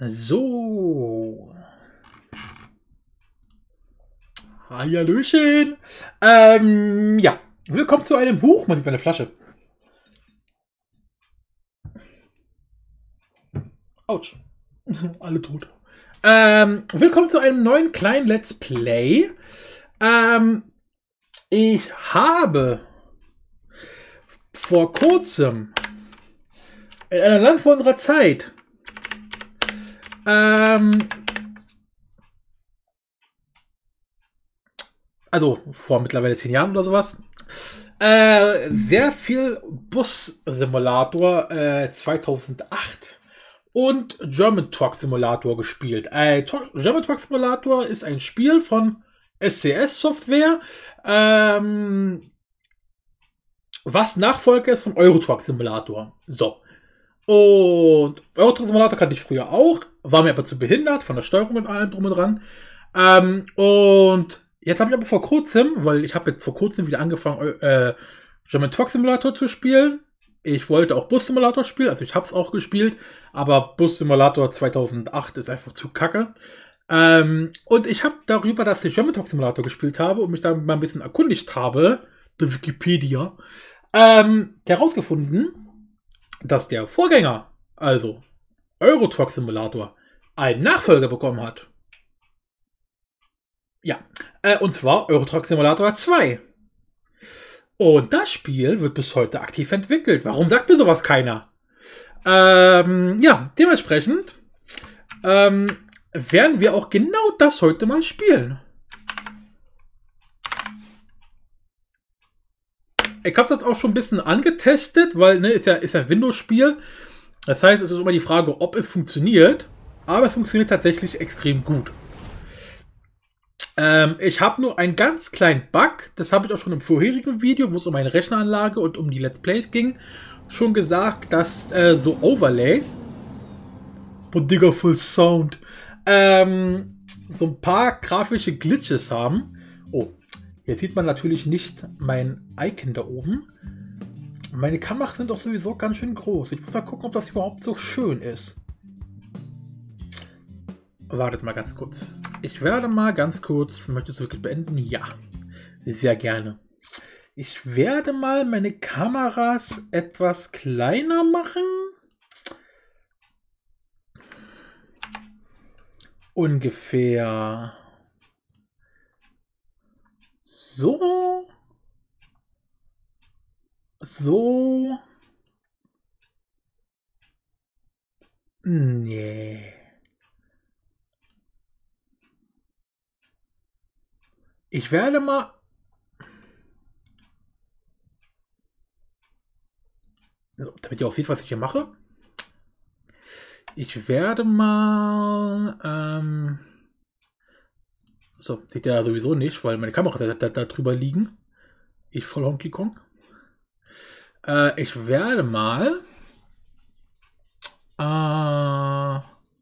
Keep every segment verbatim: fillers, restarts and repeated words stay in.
So. Hallöchen. Ähm, ja. Willkommen zu einem Buch. Man sieht meine Flasche. Autsch. Alle tot. Ähm, willkommen zu einem neuen kleinen Let's Play. Ähm, ich habe vor kurzem in einem Land vor unserer Zeit ähm, also vor mittlerweile zehn Jahren oder sowas, äh, sehr viel Bus-Simulator äh, zweitausendacht und German Truck Simulator gespielt. Äh, German Truck Simulator ist ein Spiel von S C S Software, ähm, was Nachfolger ist von Euro Truck Simulator. So. Und Euro Truck Simulator kannte ich früher auch, war mir aber zu behindert von der Steuerung mit allem drum und dran. Ähm, und jetzt habe ich aber vor kurzem, weil ich habe jetzt vor kurzem wieder angefangen, äh, German Truck Simulator zu spielen. Ich wollte auch Bus Simulator spielen, also ich habe es auch gespielt, aber Bus Simulator zweitausendacht ist einfach zu kacke. Ähm, und ich habe darüber, dass ich German Truck Simulator gespielt habe und mich da mal ein bisschen erkundigt habe, der Wikipedia, ähm, herausgefunden, dass der Vorgänger, also Euro Truck Simulator, einen Nachfolger bekommen hat. Ja, äh, und zwar Euro Truck Simulator zwei. Und das Spiel wird bis heute aktiv entwickelt. Warum sagt mir sowas keiner? Ähm, ja, dementsprechend ähm, werden wir auch genau das heute mal spielen. Ich habe das auch schon ein bisschen angetestet, weil ne, ist ja ist ein Windows-Spiel. Das heißt, es ist immer die Frage, ob es funktioniert. Aber es funktioniert tatsächlich extrem gut. Ähm, ich habe nur einen ganz kleinen Bug. Das habe ich auch schon im vorherigen Video, wo es um meine Rechneranlage und um die Let's Plays ging, schon gesagt, dass äh, so Overlays, but Digga full Sound, ähm, so ein paar grafische Glitches haben. Oh, jetzt sieht man natürlich nicht mein Icon da oben. Meine Kameras sind doch sowieso ganz schön groß. Ich muss mal gucken, ob das überhaupt so schön ist. Wartet mal ganz kurz. Ich werde mal ganz kurz, möchtest du wirklich beenden? Ja, sehr gerne. Ich werde mal meine Kameras etwas kleiner machen. Ungefähr so. So. Nee. Ich werde mal... So, damit ihr auch seht, was ich hier mache. Ich werde mal... Ähm so, seht ihr sowieso nicht, weil meine Kamera da, da, da drüber liegen. Ich voll Honky Kong. Äh, ich werde mal... Äh,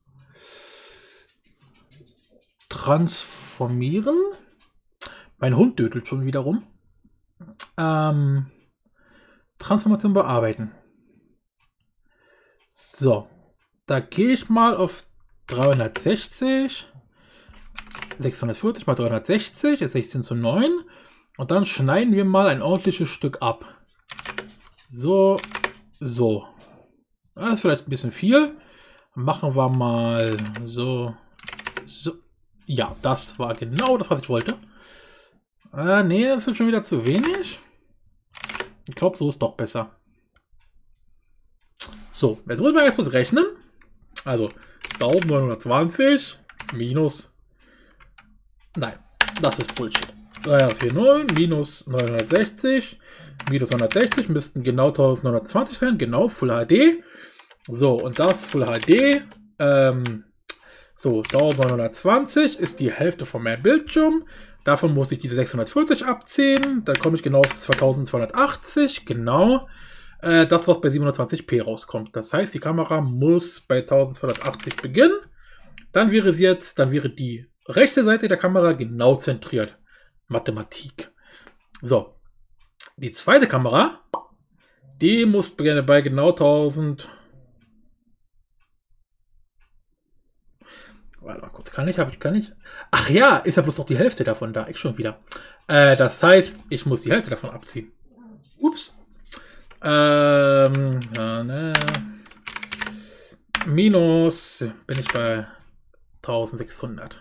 transformieren. Mein Hund dödelt schon wieder rum. Ähm, Transformation bearbeiten. So, da gehe ich mal auf dreihundertsechzig. sechshundertvierzig mal dreihundertsechzig ist sechzehn zu neun. Und dann schneiden wir mal ein ordentliches Stück ab. So, so. Das ist vielleicht ein bisschen viel. Machen wir mal so, so. Ja, das war genau das, was ich wollte. Äh, nee, das ist schon wieder zu wenig. Ich glaube, so ist doch besser. So, jetzt muss man erst was rechnen. Also, neunzehnhundertzwanzig minus... Nein, das ist Bullshit. dreihundertvierzig minus neunhundertsechzig minus hundertsechzig müssten genau neunzehnhundertzwanzig sein. Genau, Full H D. So, und das Full H D... Ähm, so, neunzehnhundertzwanzig ist die Hälfte von meinem Bildschirm. Davon muss ich diese sechshundertvierzig abziehen. Dann komme ich genau auf zweitausendzweihundertachtzig. Genau. Äh, das, was bei siebenhundertzwanzig p rauskommt. Das heißt, die Kamera muss bei eintausendzweihundertachtzig beginnen. Dann wäre sie jetzt, dann wäre die rechte Seite der Kamera genau zentriert. Mathematik. So. Die zweite Kamera, die muss bei genau tausend. Warte mal kurz, kann ich, habe ich, kann ich? Ach ja, ist ja bloß noch die Hälfte davon da, ich schon wieder. Äh, das heißt, ich muss die Hälfte davon abziehen. Ups. Ähm, ja, ne. Minus, bin ich bei eintausendsechshundert.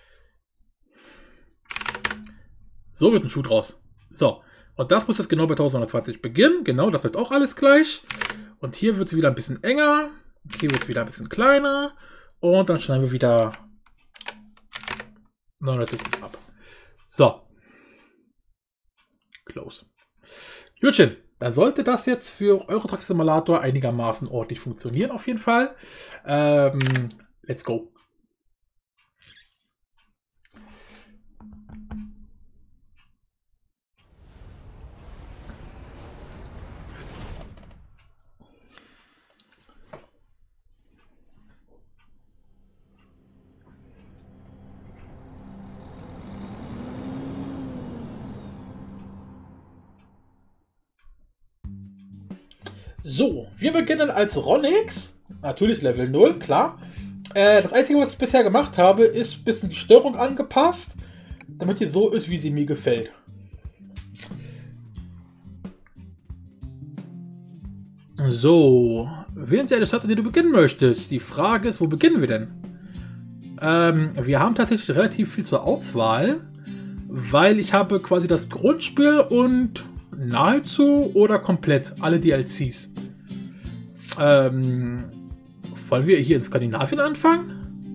So wird ein Schuh draus. So, und das muss jetzt genau bei eintausendzwanzig beginnen. Genau, das wird auch alles gleich. Und hier wird es wieder ein bisschen enger. Hier wird es wieder ein bisschen kleiner. Und dann schneiden wir wieder neunhundertsiebzig ab. So. Close. Gutchen, dann sollte das jetzt für Euro Truck Simulator einigermaßen ordentlich funktionieren, auf jeden Fall. Ähm, let's go. So, wir beginnen als Ronix. Natürlich Level null, klar. Äh, das Einzige, was ich bisher gemacht habe, ist ein bisschen die Steuerung angepasst, damit die so ist, wie sie mir gefällt. So, wählen Sie eine Stadt, in der du beginnen möchtest. Die Frage ist, wo beginnen wir denn? Ähm, wir haben tatsächlich relativ viel zur Auswahl, weil ich habe quasi das Grundspiel und nahezu oder komplett alle D L Cs. Ähm, wollen wir hier in Skandinavien anfangen?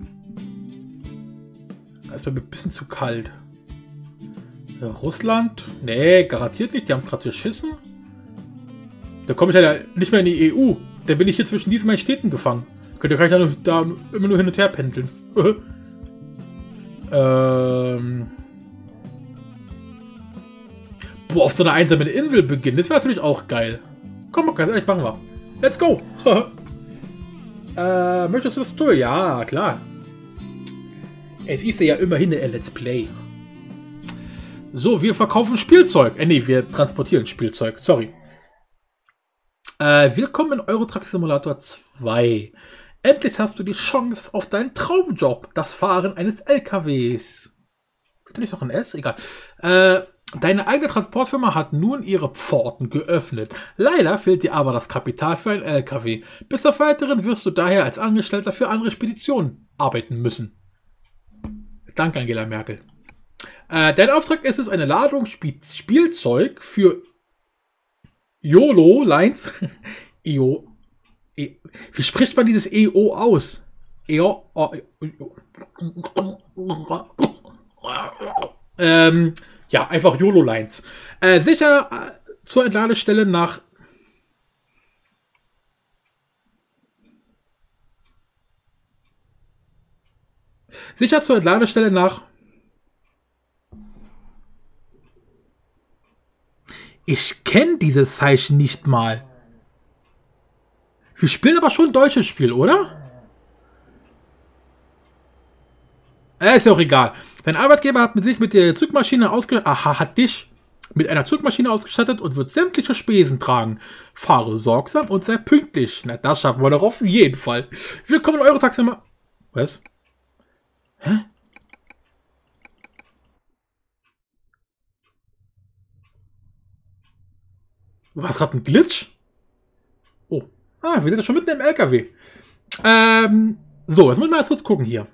Das ist mir ein bisschen zu kalt. Äh, Russland? Nee, garantiert nicht. Die haben es gerade geschissen. Da komme ich ja nicht mehr in die E U. Da bin ich hier zwischen diesen beiden Städten gefangen. Könnt ihr gleich da, da immer nur hin und her pendeln. ähm... Boah, auf so einer einsamen Insel beginnen. Das wäre natürlich auch geil. Komm, mal, ganz ehrlich, machen wir. Let's go. äh, möchtest du das tun? Ja, klar. Es ist ja immerhin ein Let's Play. So, wir verkaufen Spielzeug. Äh, nee, wir transportieren Spielzeug. Sorry. Äh, willkommen in Euro Truck Simulator zwei. Endlich hast du die Chance auf deinen Traumjob. Das Fahren eines L K Ws. Bitte nicht noch ein S? Egal. Äh... Deine eigene Transportfirma hat nun ihre Pforten geöffnet. Leider fehlt dir aber das Kapital für ein L K W. Bis auf Weiteren wirst du daher als Angestellter für andere Speditionen arbeiten müssen. Danke, Angela Merkel. Äh, dein Auftrag ist es, eine Ladung Sp Spielzeug für YOLO Lines. E O. E Wie spricht man dieses E O aus? E O. Ähm. Ja, einfach YOLO-Lines. Äh, sicher äh, zur Entladestelle nach... Sicher zur Entladestelle nach... Ich kenne dieses Zeichen nicht mal. Wir spielen aber schon ein deutsches Spiel, oder? Äh, ist ja auch egal. Dein Arbeitgeber hat mit sich mit der Zugmaschine ausgestattet. Aha, hat dich mit einer Zugmaschine ausgestattet und wird sämtliche Spesen tragen. Fahre sorgsam und sei pünktlich. Na, das schaffen wir doch auf jeden Fall. Willkommen in Euro Truck Simulator. Was? Hä? War gerade ein Glitch? Oh. Ah, wir sind ja schon mitten im L K W. Ähm, so, jetzt müssen wir mal kurz gucken hier.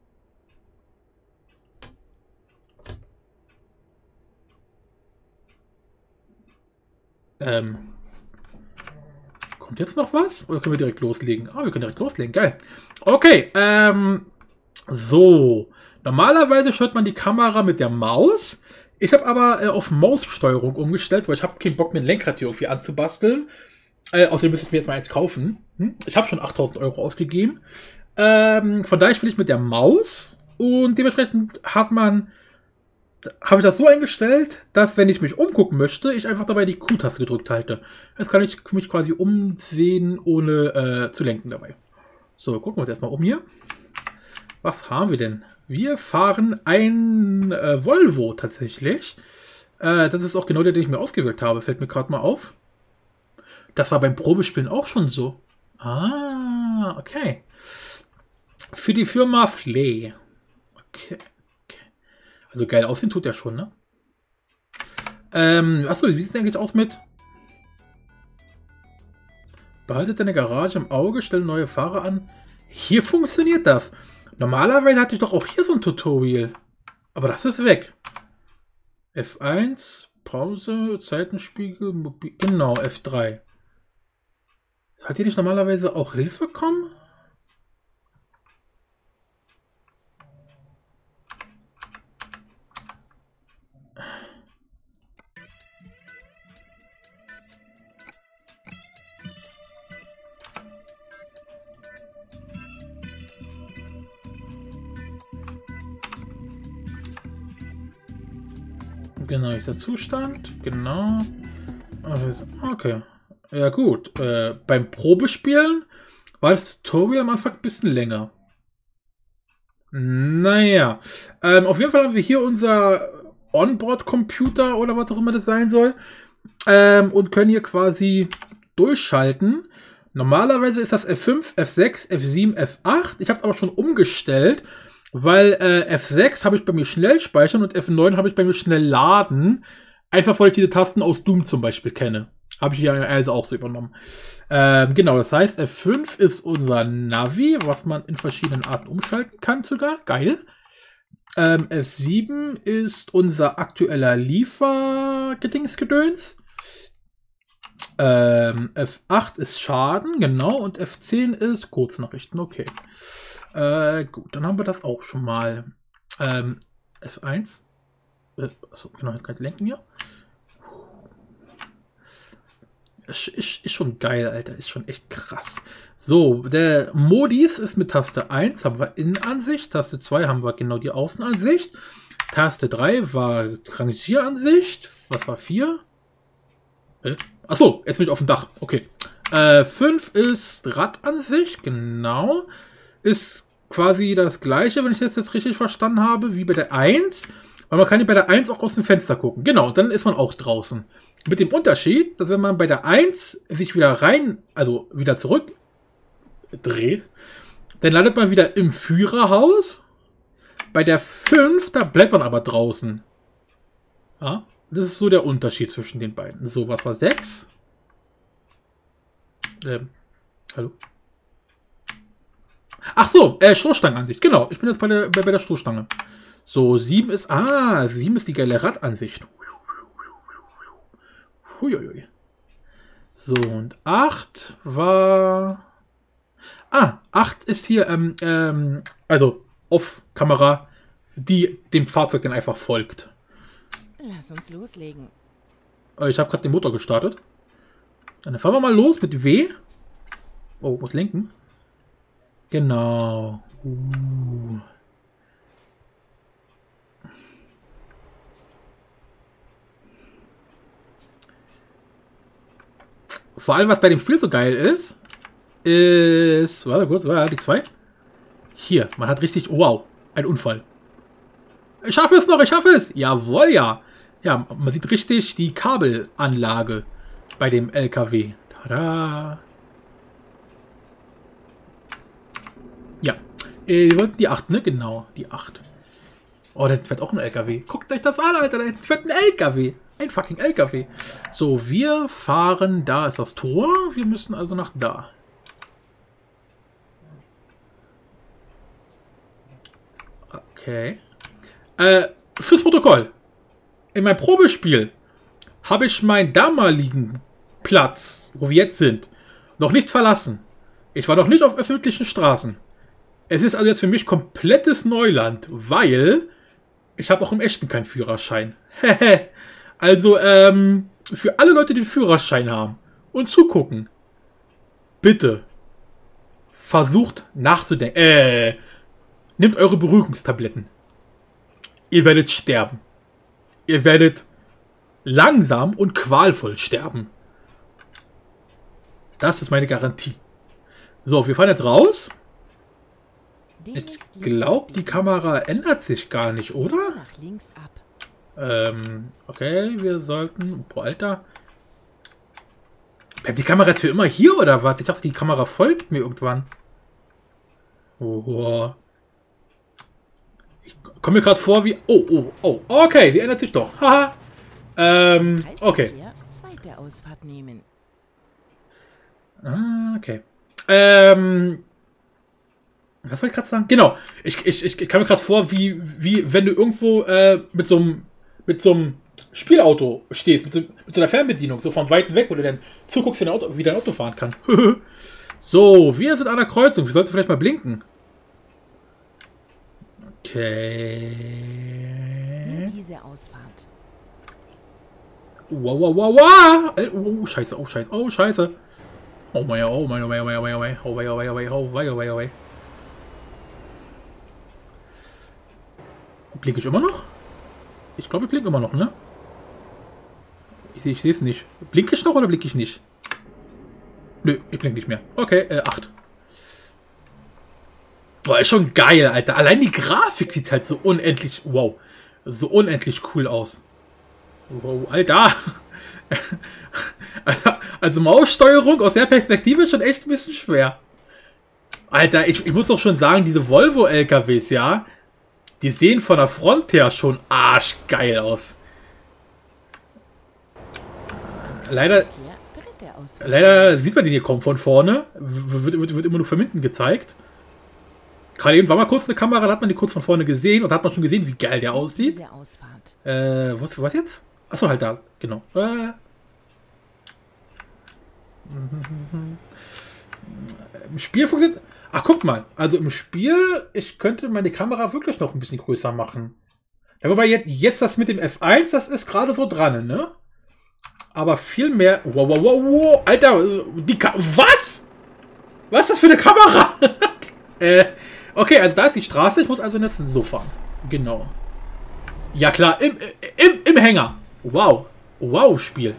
Ähm, kommt jetzt noch was? Oder können wir direkt loslegen? Ah, wir können direkt loslegen. Geil. Okay, ähm, so. Normalerweise steuert man die Kamera mit der Maus. Ich habe aber äh, auf Maussteuerung umgestellt, weil ich habe keinen Bock, mir ein Lenkrad hier irgendwie anzubasteln. Äh, außerdem müsste ich mir jetzt mal eins kaufen. Hm? Ich habe schon achttausend Euro ausgegeben. Ähm, von daher spiele ich mit der Maus. Und dementsprechend hat man... habe ich das so eingestellt, dass, wenn ich mich umgucken möchte, ich einfach dabei die Q-Taste gedrückt halte. Jetzt kann ich mich quasi umsehen, ohne äh, zu lenken dabei. So, gucken wir uns erstmal um hier. Was haben wir denn? Wir fahren ein äh, Volvo tatsächlich. Äh, das ist auch genau der, den ich mir ausgewählt habe. Fällt mir gerade mal auf. Das war beim Probespielen auch schon so. Ah, okay. für die Firma Flay. Okay. okay. Also geil aussehen tut der schon, ne? Ähm, achso, wie sieht es eigentlich aus mit? Behaltet deine Garage im Auge, stell neue Fahrer an. Hier funktioniert das. Normalerweise hatte ich doch auch hier so ein Tutorial. Aber das ist weg. F eins, Pause, Zeitenspiegel, Mobil. Genau, F drei. Hat hier nicht normalerweise auch Hilfe kommen? Genau, ist der Zustand. Genau. Okay. Ja gut. Äh, beim Probespielen war das Tutorial am Anfang ein bisschen länger. Naja. Ähm, auf jeden Fall haben wir hier unser Onboard-Computer oder was auch immer das sein soll. Ähm, und können hier quasi durchschalten. Normalerweise ist das F fünf, F sechs, F sieben, F acht. Ich habe es aber schon umgestellt. Weil äh, F sechs habe ich bei mir schnell speichern und F neun habe ich bei mir schnell laden. Einfach weil ich diese Tasten aus Doom zum Beispiel kenne. Habe ich hier also auch so übernommen. Ähm, genau, das heißt F fünf ist unser Navi, was man in verschiedenen Arten umschalten kann sogar. Geil. Ähm, F sieben ist unser aktueller Liefergedingsgedöns. Ähm, F acht ist Schaden, genau. Und F zehn ist Kurznachrichten, okay. Äh, gut, dann haben wir das auch schon mal. Ähm, F eins. Äh, achso, genau, jetzt kann ich lenken hier. Ist, ist, ist schon geil, Alter. Ist schon echt krass. So, der Modis ist mit Taste eins, haben wir Innenansicht. Taste zwei haben wir genau die Außenansicht. Taste drei war Rangieransicht. Was war vier? Äh? Achso, jetzt bin ich auf dem Dach. Okay. Äh, fünf ist Radansicht, genau. Ist quasi das gleiche, wenn ich das jetzt richtig verstanden habe, wie bei der eins. Weil man kann bei der eins auch aus dem Fenster gucken. Genau, dann ist man auch draußen. Mit dem Unterschied, dass wenn man bei der eins sich wieder rein, also wieder zurück dreht, dann landet man wieder im Führerhaus. Bei der fünf, da bleibt man aber draußen. Ja, das ist so der Unterschied zwischen den beiden. So, was war sechs? Ähm, hallo? Ach so, äh, Stoßstangenansicht. Genau, ich bin jetzt bei der, bei, bei der Stoßstange. So, sieben ist, ah, sieben ist die geile Radansicht. Huiuiui. So, und acht war... Ah, acht ist hier, ähm, ähm, also auf Kamera, die dem Fahrzeug dann einfach folgt. Lass uns loslegen. Ich habe gerade den Motor gestartet. Dann fahren wir mal los mit W. Oh, muss lenken. Genau. Uh. Vor allem, was bei dem Spiel so geil ist, ist... Warte kurz, war die zwei? Hier, man hat richtig... Wow, ein Unfall. Ich schaffe es noch, ich schaffe es! Jawohl, ja. Ja, man sieht richtig die Kabelanlage bei dem L K W. Tada! Ja, äh, wir wollten die acht, ne? Genau, die acht. Oh, da fährt auch ein L K W. Guckt euch das an, Alter, da fährt ein L K W. Ein fucking L K W. So, wir fahren, da ist das Tor. Wir müssen also nach da. Okay. Äh, fürs Protokoll. In meinem Probespiel habe ich meinen damaligen Platz, wo wir jetzt sind, noch nicht verlassen. Ich war noch nicht auf öffentlichen Straßen. Es ist also jetzt für mich komplettes Neuland, weil ich habe auch im Echten keinen Führerschein. Also, ähm, für alle Leute, die den Führerschein haben und zugucken, bitte versucht nachzudenken. Äh, nehmt eure Beruhigungstabletten. Ihr werdet sterben. Ihr werdet langsam und qualvoll sterben. Das ist meine Garantie. So, wir fahren jetzt raus. Ich glaube, die Kamera ändert sich gar nicht, oder? Nach links ab. Ähm, okay, wir sollten... Boah, Alter. Bleibt die Kamera jetzt für immer hier, oder was? Ich dachte, die Kamera folgt mir irgendwann. Oh. Ich komme mir gerade vor wie... Oh, oh, oh. Okay, die ändert sich doch. Haha. ähm, okay. Zweite Ausfahrt nehmen. Ah, okay. Ähm... Was wollte ich gerade sagen? Genau. Ich, ich, ich kann mir gerade vor, wie, wie wenn du irgendwo äh, mit so einem mit so einem Spielauto stehst, mit so, mit so einer Fernbedienung, so von Weitem weg, wo du dann zuguckst, wie dein Auto, wie dein Auto fahren kann. So, wir sind an der Kreuzung. Wir sollten vielleicht mal blinken. Okay. Nimm diese Ausfahrt. Wow, wow, wow, wow. Oh, scheiße, oh, scheiße, oh, scheiße. Oh mein, oh mein, oh mein, oh mein, oh mein, oh mein, oh mein, oh mein, oh mein, oh mein, oh mein, oh mein. Blinke ich immer noch? Ich glaube, ich blinke immer noch, ne? Ich, ich sehe es nicht. Blinke ich noch oder blinke ich nicht? Nö, ich blinke nicht mehr. Okay, äh, acht. Boah, ist schon geil, Alter. Allein die Grafik sieht halt so unendlich, wow, so unendlich cool aus. Wow, Alter. Also Maussteuerung aus der Perspektive ist schon echt ein bisschen schwer. Alter, ich, ich muss doch schon sagen, diese Volvo-L K Ws, ja, die sehen von der Front her schon arschgeil aus. Leider, leider sieht man den hier kaum von vorne. Wird, wird, wird immer nur von hinten gezeigt. Gerade eben war mal kurz eine Kamera, da hat man die kurz von vorne gesehen und da hat man schon gesehen, wie geil der aussieht. Äh, was, was jetzt? Achso, halt da, genau. Äh. Im Spiel funktioniert... Ach, guck mal. Also im Spiel, ich könnte meine Kamera wirklich noch ein bisschen größer machen. Ja, wobei jetzt, jetzt das mit dem F eins, das ist gerade so dran, ne? Aber viel mehr... Wow, wow, wow, wow. Alter, die Ka was? Was ist das für eine Kamera? äh, okay, also da ist die Straße. Ich muss also jetzt so fahren. Genau. Ja klar, im, im, im Hänger. Wow. Wow, Spiel.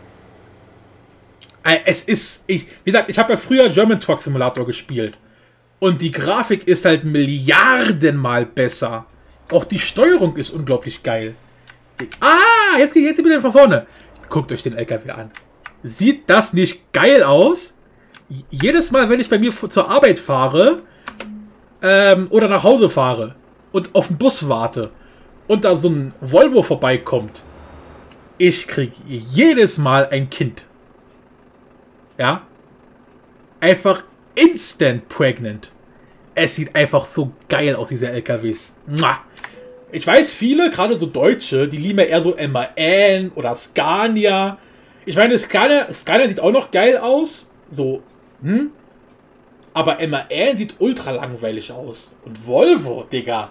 Äh, es ist... Ich, wie gesagt, ich habe ja früher German Truck Simulator gespielt. Und die Grafik ist halt Milliardenmal besser. Auch die Steuerung ist unglaublich geil. Ah, jetzt, jetzt wieder von vorne. Guckt euch den L K W an. Sieht das nicht geil aus? Jedes Mal, wenn ich bei mir zur Arbeit fahre ähm, oder nach Hause fahre und auf den Bus warte und da so ein Volvo vorbeikommt, ich kriege jedes Mal ein Kind. Ja? Einfach instant pregnant. Es sieht einfach so geil aus, diese L K Ws. Ich weiß, viele, gerade so Deutsche, die lieben ja eher so M A N oder Scania. Ich meine, Scania, Scania sieht auch noch geil aus. So, hm? Aber M A N sieht ultra langweilig aus. Und Volvo, Digga.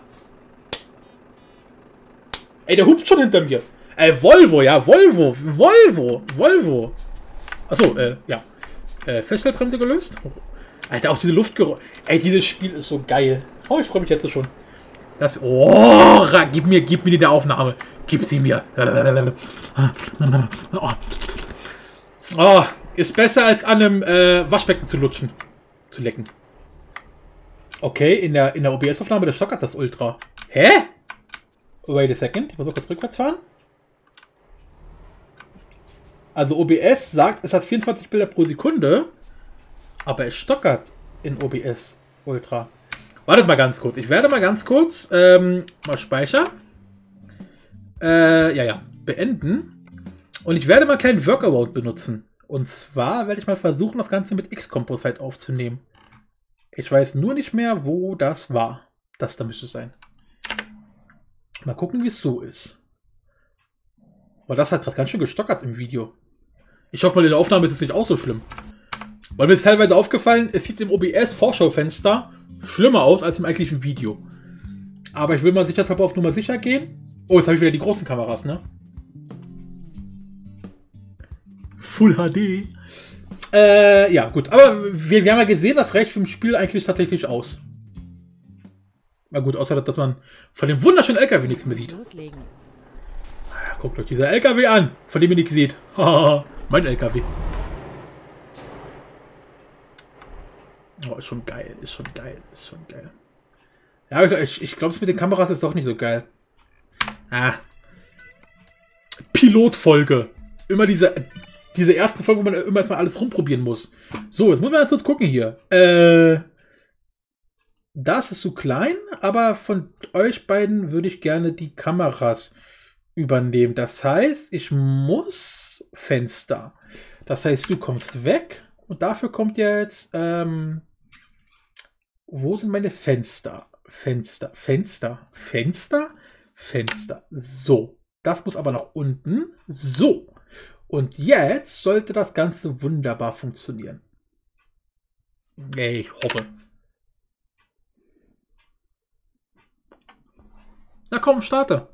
Ey, der hupt schon hinter mir. Äh, Volvo, ja, Volvo, Volvo, Volvo. Achso, äh, ja. Äh, Feststellbremse gelöst. Alter, auch diese Luftgeräusche. Ey, dieses Spiel ist so geil. Oh, ich freue mich jetzt schon. Das, oh, gib mir, gib mir die der Aufnahme. Gib sie mir. Oh, ist besser als an einem äh, Waschbecken zu lutschen. Zu lecken. Okay, in der, in der O B S-Aufnahme, der stockert das Ultra. Hä? Wait a second. Ich muss mal kurz rückwärts fahren. Also O B S sagt, es hat vierundzwanzig Bilder pro Sekunde. Aber es stockert in O B S Ultra. Warte mal ganz kurz. Ich werde mal ganz kurz ähm, mal speichern. Äh, ja, ja. Beenden. Und ich werde mal einen kleinen Workaround benutzen. Und zwar werde ich mal versuchen, das Ganze mit X-Composite aufzunehmen. Ich weiß nur nicht mehr, wo das war. Das da müsste es sein. Mal gucken, wie es so ist. Aber das hat gerade ganz schön gestockert im Video. Ich hoffe mal, in der Aufnahme ist es nicht auch so schlimm. Weil mir ist teilweise aufgefallen, es sieht im O B S-Vorschaufenster schlimmer aus als im eigentlichen Video. Aber ich will mal sicherheitshalber auf Nummer sicher gehen. Oh, jetzt habe ich wieder die großen Kameras, ne? Full H D. Äh, ja, gut. Aber wir, wir haben ja gesehen, das reicht für ein Spiel eigentlich tatsächlich aus. Na gut, außer dass man von dem wunderschönen L K W nichts mehr sieht. Guckt euch dieser L K W an, von dem ihr nichts seht. Haha, mein L K W. Oh, ist schon geil, ist schon geil, ist schon geil. Ja, ich, ich glaube, es mit den Kameras ist doch nicht so geil. Ah. Pilotfolge. Immer diese, diese erste Folge, wo man immer erstmal alles rumprobieren muss. So, jetzt muss man jetzt kurz gucken hier. Äh, das ist zu klein, aber von euch beiden würde ich gerne die Kameras übernehmen. Das heißt, ich muss Fenster. Das heißt, du kommst weg und dafür kommt jetzt, ähm, wo sind meine Fenster? Fenster, Fenster, Fenster, Fenster. So, das muss aber nach unten. So, und jetzt sollte das Ganze wunderbar funktionieren. Nee, ich hoffe. Na komm, starte.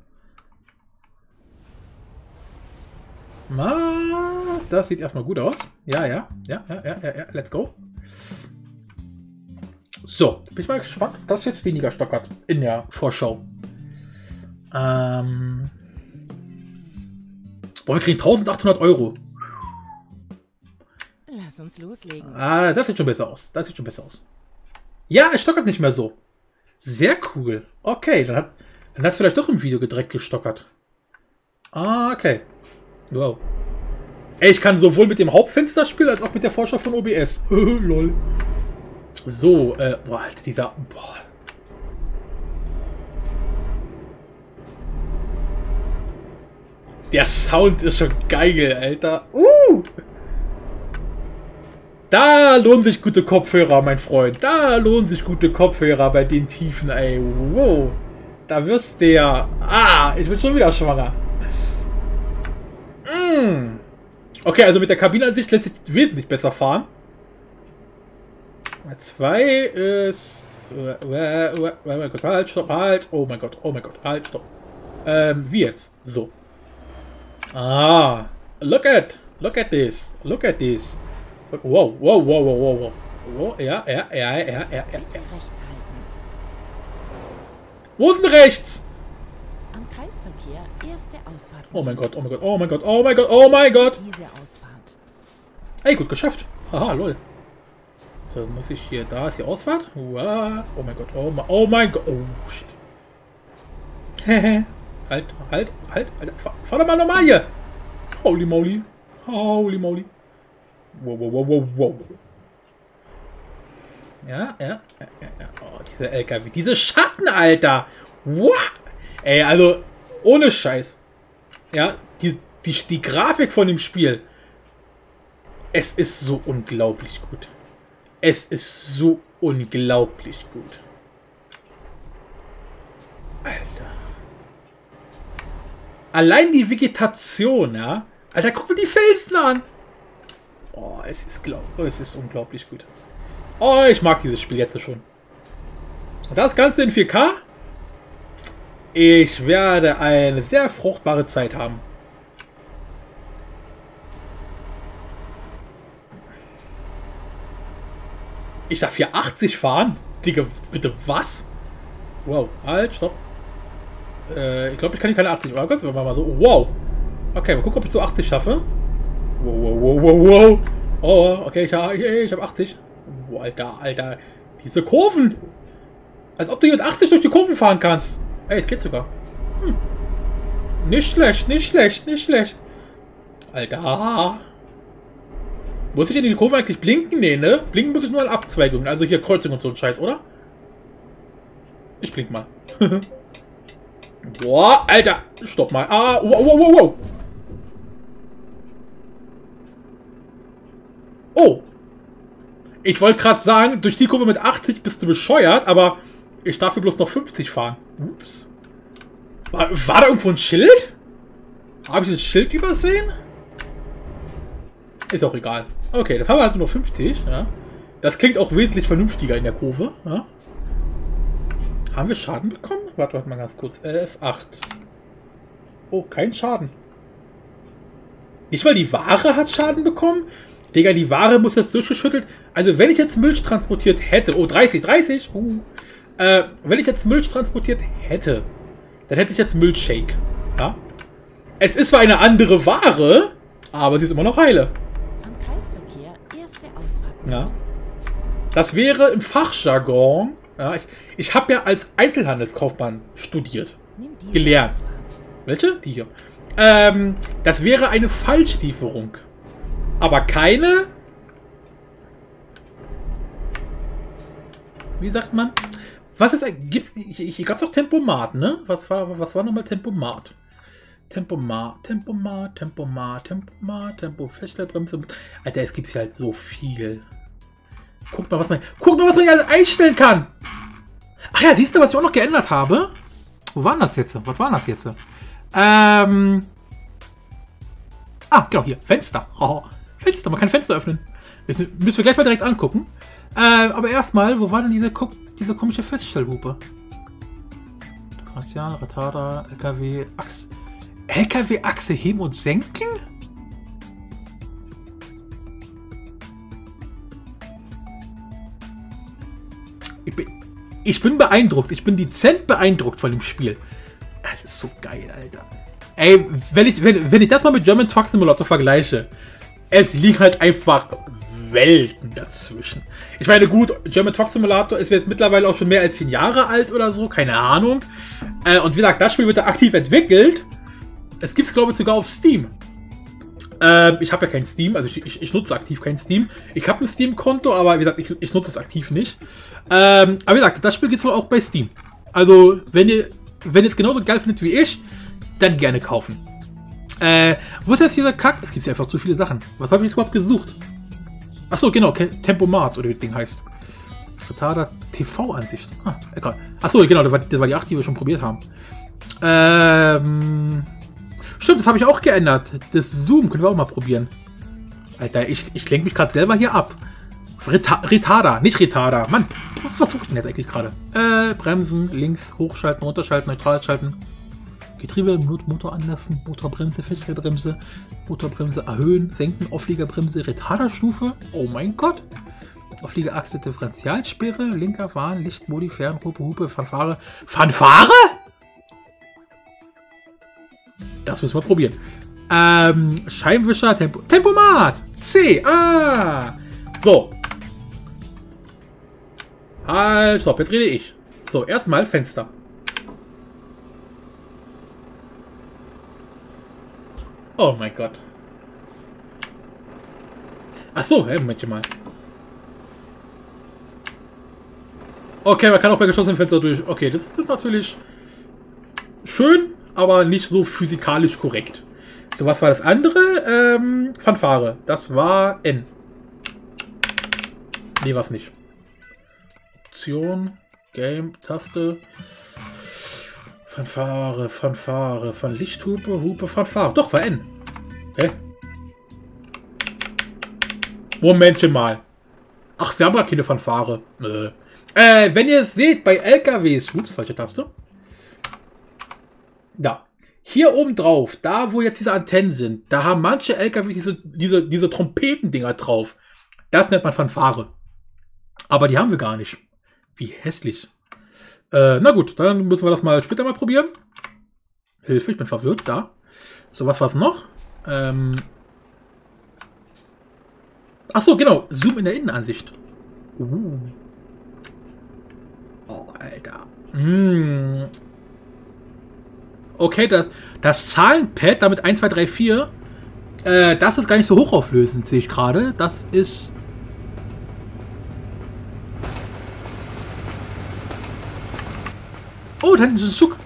Na, das sieht erstmal gut aus. Ja, ja, ja, ja, ja, ja, ja, let's go. So, bin ich mal gespannt, dass jetzt weniger stockert in der Vorschau. Ähm. Boah, wir kriegen eintausendachthundert Euro. Lass uns loslegen. Ah, das sieht schon besser aus. Das sieht schon besser aus. Ja, es stockert nicht mehr so. Sehr cool. Okay, dann hat dann hat es vielleicht doch im Video direkt gestockert. Ah, okay. Wow. Ey, ich kann sowohl mit dem Hauptfenster spielen, als auch mit der Vorschau von O B S. Lol. So, äh, boah, Alter, dieser, boah. Der Sound ist schon geil, Alter. Uh! Da lohnen sich gute Kopfhörer, mein Freund. Da lohnen sich gute Kopfhörer bei den Tiefen, ey. Wow. Da wirst du ja... Ah, ich bin schon wieder schwanger. Mm. Okay, also mit der Kabinenansicht lässt sich wesentlich besser fahren. Zwei ist... Halt, stopp, halt. Oh mein Gott, oh mein Gott, halt, stopp. Ähm, wie jetzt? So. Ah, look at, look at this, look at this. Wow, wow, wow, wow, wow, wow. Ja, ja, ja, ja, ja, ja. Bitte rechts halten. Wo ist denn rechts? Am Kreisverkehr erste Ausfahrt. Oh mein Gott, oh mein Gott, oh mein Gott, oh mein Gott, oh mein Gott. Diese Ausfahrt. Ey, gut geschafft. Haha, lol. So, muss ich hier, da ist die Ausfahrt. Wow. Oh mein Gott, oh mein, oh mein Gott. Oh, shit. Hehe. Halt, halt, halt, halt. Fahr, fahr doch mal normal hier. Holy moly. Holy moly. Wow, wow, wow, wow, wow. Ja, ja, ja, ja, ja. Oh, dieser L K W. Diese Schatten, Alter. Wow. Ey, also, ohne Scheiß. Ja, die, die, die Grafik von dem Spiel. Es ist so unglaublich gut. Es ist so unglaublich gut. Alter. Allein die Vegetation, ja. Alter, guck dir die Felsen an. Oh, es ist glaub, oh, es ist unglaublich gut. Oh, ich mag dieses Spiel jetzt schon. Und das Ganze in vier K. Ich werde eine sehr fruchtbare Zeit haben. Ich darf hier achtzig fahren? Digga, bitte was? Wow, halt, stopp. Äh, ich glaube, ich kann hier keine achtzig. Aber ganz mal so. Wow. Okay, mal gucken, ob ich so achtzig schaffe. Wow, wow, wow, wow, wow. Oh, okay, ich, ich habe achtzig. Wow, Alter, Alter. Diese Kurven. Als ob du hier mit achtzig durch die Kurven fahren kannst. Ey, es geht sogar. Hm. Nicht schlecht, nicht schlecht, nicht schlecht. Alter. Muss ich in die Kurve eigentlich blinken? Nee, ne? Blinken muss ich nur an Abzweigungen. Also hier Kreuzung und so ein Scheiß, oder? Ich blink mal. Boah, Alter. Stopp mal. Ah, wow, wow, wow, wow. Oh. Ich wollte gerade sagen, durch die Kurve mit achtzig bist du bescheuert, aber ich darf hier bloß noch fünfzig fahren. Ups. War, war da irgendwo ein Schild? Habe ich das Schild übersehen? Ist auch egal. Okay, dann fahren wir halt nur noch fünfzig. Ja. Das klingt auch wesentlich vernünftiger in der Kurve. Ja. Haben wir Schaden bekommen? Warte, warte mal ganz kurz. elf, acht. Oh, kein Schaden. Nicht mal die Ware hat Schaden bekommen? Digga, die Ware muss jetzt durchgeschüttelt. Also, wenn ich jetzt Milch transportiert hätte. Oh, dreißig, dreißig. Uh. Äh, wenn ich jetzt Milch transportiert hätte, dann hätte ich jetzt Milchshake. Ja. Es ist zwar eine andere Ware, aber sie ist immer noch heile. Am Kreisverkehr erste Ausfahrt. Ja. Das wäre im Fachjargon. Ja, ich ich habe ja als Einzelhandelskaufmann studiert. Gelernt. Ausfahrt. Welche? Die hier. Ähm, das wäre eine Falschlieferung. Aber keine... Wie sagt man? Was ist eigentlich? Gibt's, hier hier gab es doch Tempomat, ne? Was war, was war nochmal Tempomat? Tempomat, Tempomat, Tempomat, Tempomat, Tempo, Feststellbremse. Alter, es gibt hier halt so viel. Guck mal, was man, guck mal, was man hier einstellen kann. Ach ja, siehst du, was ich auch noch geändert habe? Wo war das jetzt? Was war das jetzt? Ähm. Ah, genau, hier. Fenster. Oh, Fenster, man kann Fenster öffnen. Das müssen wir gleich mal direkt angucken. Äh, aber erstmal, wo war denn diese, diese komische Feststellhupe? Differential, Retarder, L K W, Achse. L K W-Achse heben und senken? Ich bin, ich bin beeindruckt. Ich bin dezent beeindruckt von dem Spiel. Das ist so geil, Alter. Ey, wenn ich, wenn, wenn ich das mal mit German Truck Simulator vergleiche, es liegen halt einfach Welten dazwischen. Ich meine, gut, German Truck Simulator ist jetzt mittlerweile auch schon mehr als zehn Jahre alt oder so, keine Ahnung. Äh, und wie gesagt, das Spiel wird da aktiv entwickelt. Es gibt es, glaube ich, sogar auf Steam. Ähm, ich habe ja kein Steam, also ich, ich, ich nutze aktiv kein Steam. Ich habe ein Steam-Konto, aber wie gesagt, ich, ich nutze es aktiv nicht. Ähm, aber wie gesagt, das Spiel gibt es wohl auch bei Steam. Also, wenn ihr, wenn ihr es genauso geil findet wie ich, dann gerne kaufen. Äh, wo ist jetzt dieser Kack? Es gibt ja einfach zu viele Sachen. Was habe ich jetzt überhaupt gesucht? Achso, genau, Tempomat, oder wie das Ding heißt. Retarder T V-Ansicht. Ah, egal. Achso, genau, das war, das war die acht, die wir schon probiert haben. Ähm. Stimmt, das habe ich auch geändert. Das Zoom können wir auch mal probieren. Alter, ich, ich lenke mich gerade selber hier ab. Reta Retarder, nicht Retarder. Mann, was, was suche ich denn jetzt eigentlich gerade? Äh, Bremsen, links, hochschalten, runterschalten, neutral schalten. Getriebe, Motor anlassen, Motorbremse, Feststellbremse, Motorbremse erhöhen, senken, Aufliegerbremse, Retarderstufe. Oh mein Gott. Aufliegerachse, Differentialsperre, linker Fahren, Lichtmodi, Fernhupe, Hupe, Fanfare. Fanfare? Das müssen wir probieren. Ähm, Scheibenwischer, Tempo, Tempomat. C. Ah. So. Halt, stopp, jetzt rede ich. So, erstmal Fenster. Oh mein Gott. Ach so, hey, Moment mal. Okay, man kann auch bei geschlossenen Fenstern durch. Okay, das, das ist natürlich schön, aber nicht so physikalisch korrekt. So, was war das andere? Ähm, Fanfare. Das war N. Nee, was nicht. Option, Game, Taste. Fanfare, Fanfare, von Lichthupe, Hupe, Fanfare. Doch, war N. Hä? Momentchen mal. Ach, wir haben gar keine Fanfare. Äh, äh wenn ihr es seht, bei L K Ws. Ups, falsche Taste. Da. Hier oben drauf, da wo jetzt diese Antennen sind, da haben manche L K Ws diese, diese, diese Trompetendinger drauf. Das nennt man Fanfare. Aber die haben wir gar nicht. Wie hässlich. Äh, na gut, dann müssen wir das mal später mal probieren. Hilfe, ich bin verwirrt. Da. So, was war es noch? Ähm. Achso, genau. Zoom in der Innenansicht. Uh. Oh, Alter. Mm. Okay, das, das Zahlenpad, damit eins, zwei, drei, vier, äh, das ist gar nicht so hochauflösend, sehe ich gerade. Das ist... Oh, da hinten ist ein Zug.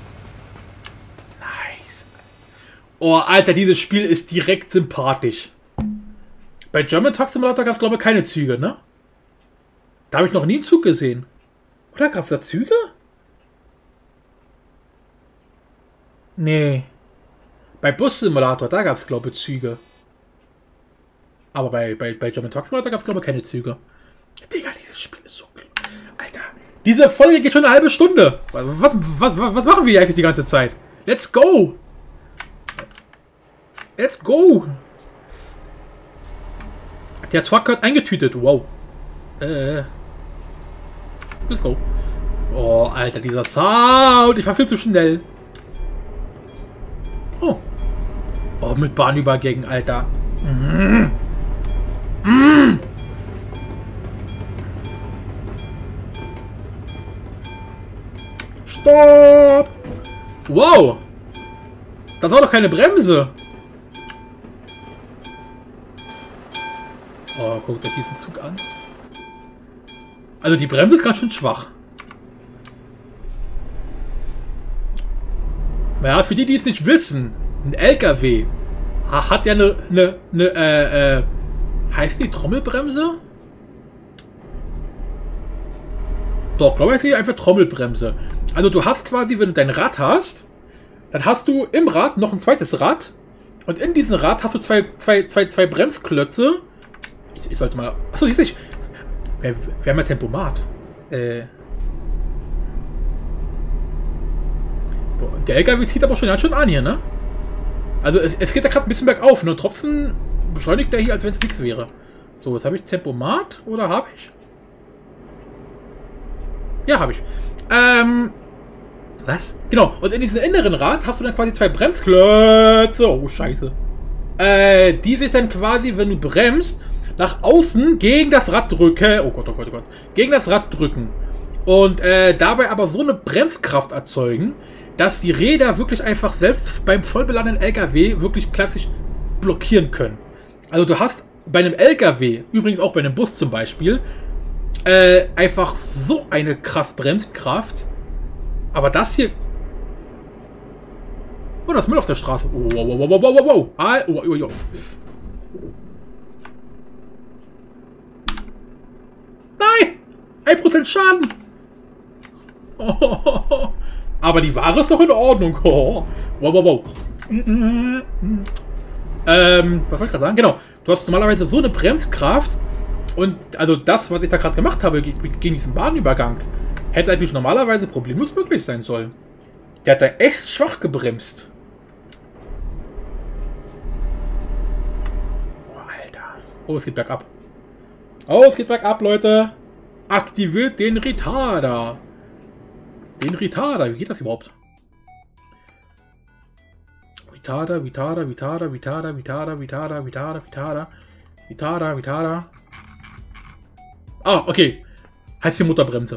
Nice. Oh, Alter, dieses Spiel ist direkt sympathisch. Bei German Truck Simulator gab es, glaube ich, keine Züge, ne? Da habe ich noch nie einen Zug gesehen. Oder gab es da Züge? Nee. Bei Bus Simulator, da gab es, glaube ich, Züge. Aber bei, bei, bei German Truck Simulator gab es, glaube ich, keine Züge. Digga, dieses Spiel ist so... Alter. Diese Folge geht schon eine halbe Stunde. Was, was, was, was machen wir hier eigentlich die ganze Zeit? Let's go! Let's go! Der Truck wird eingetütet. Wow. Äh. Let's go. Oh, Alter, dieser Sound. Ich war viel zu schnell. Oh. Oh, mit Bahnübergängen, Alter. Mm. Mm. Stopp! Wow! Das war doch keine Bremse. Oh, guckt euch diesen Zug an. Also die Bremse ist ganz schön schwach. Ja, für die, die es nicht wissen, ein L K W hat ja eine, eine, eine äh, äh, heißt die Trommelbremse? Doch, glaube ich, ist einfach Trommelbremse. Also du hast quasi, wenn du dein Rad hast, dann hast du im Rad noch ein zweites Rad und in diesem Rad hast du zwei, zwei, zwei, zwei Bremsklötze. Ich, ich sollte mal... Achso, siehst du, ich, wir, wir haben ja Tempomat. Äh... Der L K W zieht aber schon ganz schön an hier, ne? Also es, es geht da gerade ein bisschen bergauf, ne? Trotzdem beschleunigt er hier, als wenn es nichts wäre. So, jetzt habe ich Tempomat oder habe ich? Ja, habe ich. Ähm, was? Genau, und in diesem inneren Rad hast du dann quasi zwei Bremsklötze. Oh, scheiße. Äh, die sich dann quasi, wenn du bremst, nach außen gegen das Rad drücken. Oh Gott, oh Gott, oh Gott. Gegen das Rad drücken. Und äh, dabei aber so eine Bremskraft erzeugen, dass die Räder wirklich einfach selbst beim vollbeladenen L K W wirklich klassisch blockieren können. Also du hast bei einem L K W, übrigens auch bei einem Bus zum Beispiel, äh, einfach so eine krass Bremskraft. Aber das hier... Oh, das ist Müll auf der Straße. Oh, wow, wow, wow, wow, wow, wow. Ah, oh, oh, oh. Nein! ein Prozent Schaden! Oh, aber die Ware ist doch in Ordnung. Oh, wow, wow, wow. Ähm, was soll ich gerade sagen? Genau. Du hast normalerweise so eine Bremskraft. Und also das, was ich da gerade gemacht habe gegen diesen Bahnübergang, hätte eigentlich normalerweise problemlos möglich sein sollen. Der hat da echt schwach gebremst. Oh, Alter. Oh, es geht bergab. Oh, es geht bergab, Leute. Aktiviert den Retarder. Den Retarder. Wie geht das überhaupt? Retarder, Retarder, Retarder, Retarder, Retarder, Retarder, Retarder, Retarder, Retarder, Retarder. Ah, okay. Heißt die Motorbremse.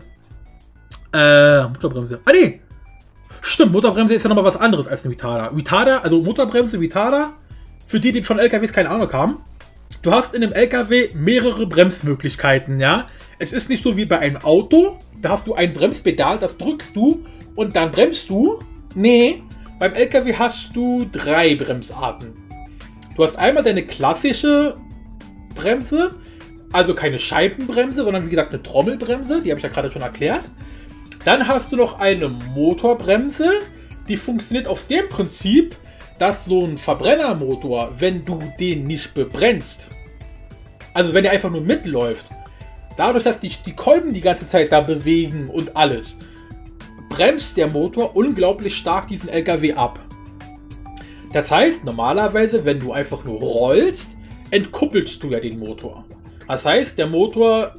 Äh, Motorbremse. Ah, nee. Stimmt, Motorbremse ist ja nochmal was anderes als eine Retarder. Retarder, also Motorbremse, Retarder, für die, die von L K Ws keine Ahnung haben. Du hast in einem L K W mehrere Bremsmöglichkeiten, ja. Es ist nicht so wie bei einem Auto. Da hast du ein Bremspedal, das drückst du und dann bremst du. Nee, beim L K W hast du drei Bremsarten. Du hast einmal deine klassische Bremse, also keine Scheibenbremse, sondern wie gesagt eine Trommelbremse, die habe ich ja gerade schon erklärt. Dann hast du noch eine Motorbremse, die funktioniert auf dem Prinzip, dass so ein Verbrennermotor, wenn du den nicht bebrennst, also wenn der einfach nur mitläuft, dadurch, dass dich die Kolben die ganze Zeit da bewegen und alles, bremst der Motor unglaublich stark diesen L K W ab. Das heißt, normalerweise, wenn du einfach nur rollst, entkuppelst du ja den Motor. Das heißt, der Motor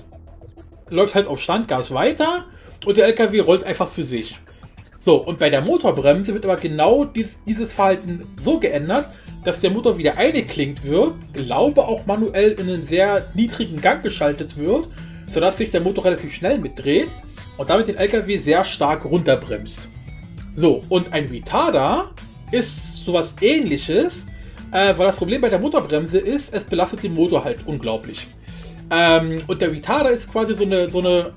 läuft halt auf Standgas weiter und der L K W rollt einfach für sich. So, und bei der Motorbremse wird aber genau dies, dieses Verhalten so geändert, dass der Motor wieder eingeklinkt wird, glaube auch manuell in einen sehr niedrigen Gang geschaltet wird, sodass sich der Motor relativ schnell mitdreht und damit den L K W sehr stark runterbremst. So, und ein Retarder ist sowas Ähnliches, äh, weil das Problem bei der Motorbremse ist, es belastet den Motor halt unglaublich. Ähm, und der Retarder ist quasi so eine, so eine,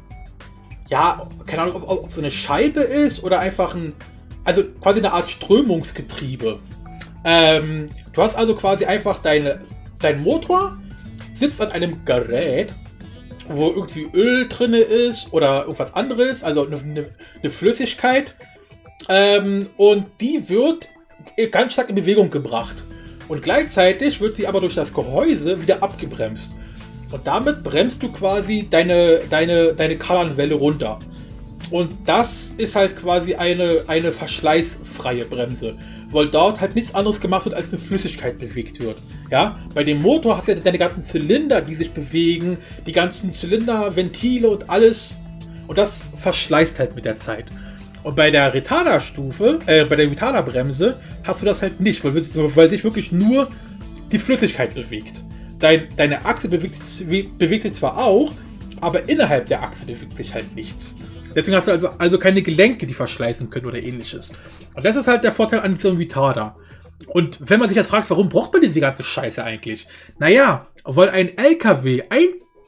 ja, keine Ahnung, ob, ob so eine Scheibe ist oder einfach ein, also quasi eine Art Strömungsgetriebe. Ähm, du hast also quasi einfach deine, dein Motor sitzt an einem Gerät, wo irgendwie Öl drin ist oder irgendwas anderes, also eine, eine, eine Flüssigkeit. Ähm, und die wird ganz stark in Bewegung gebracht. Und gleichzeitig wird sie aber durch das Gehäuse wieder abgebremst. Und damit bremst du quasi deine, deine, deine Kardanwelle runter. Und das ist halt quasi eine, eine verschleißfreie Bremse. Weil dort halt nichts anderes gemacht wird, als eine Flüssigkeit bewegt wird. Ja? Bei dem Motor hast du ja deine ganzen Zylinder, die sich bewegen, die ganzen Zylinder, Ventile und alles. Und das verschleißt halt mit der Zeit. Und bei der Retarder-Stufe, äh, bei der Retarder-Bremse hast du das halt nicht, weil, weil sich wirklich nur die Flüssigkeit bewegt. Dein, deine Achse bewegt, bewegt sich zwar auch, aber innerhalb der Achse bewegt sich halt nichts. Deswegen hast du also, also keine Gelenke, die verschleißen können oder ähnliches. Und das ist halt der Vorteil an so einem Retarder. Und wenn man sich jetzt fragt, warum braucht man diese ganze Scheiße eigentlich? Naja, weil ein L K W ein